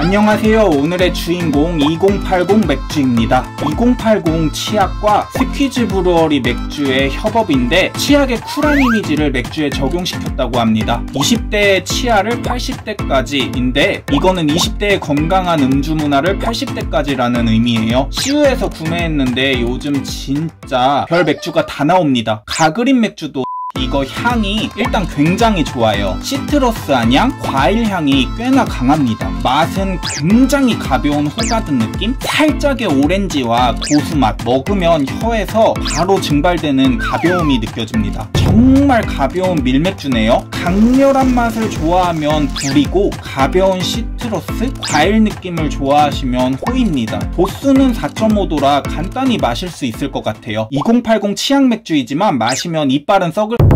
안녕하세요. 오늘의 주인공 2080 맥주입니다. 2080 치약과 스퀴즈 브루어리 맥주의 협업인데 치약의 쿨한 이미지를 맥주에 적용시켰다고 합니다. 20대의 치아를 80대까지인데 이거는 20대의 건강한 음주 문화를 80대까지라는 의미예요. CU에서 구매했는데 요즘 진짜 별 맥주가 다 나옵니다. 가그린 맥주도 이거 향이 일단 굉장히 좋아요. 시트러스한 향, 과일 향이 꽤나 강합니다. 맛은 굉장히 가벼운 호가든 느낌? 살짝의 오렌지와 고수맛, 먹으면 혀에서 바로 증발되는 가벼움이 느껴집니다. 정말 가벼운 밀맥주네요. 강렬한 맛을 좋아하면 불이고 가벼운 시트러스, 과일 느낌을 좋아하시면 호입니다. 도수는 4.5도라 간단히 마실 수 있을 것 같아요. 2080 치약 맥주이지만 마시면 이빨은 썩을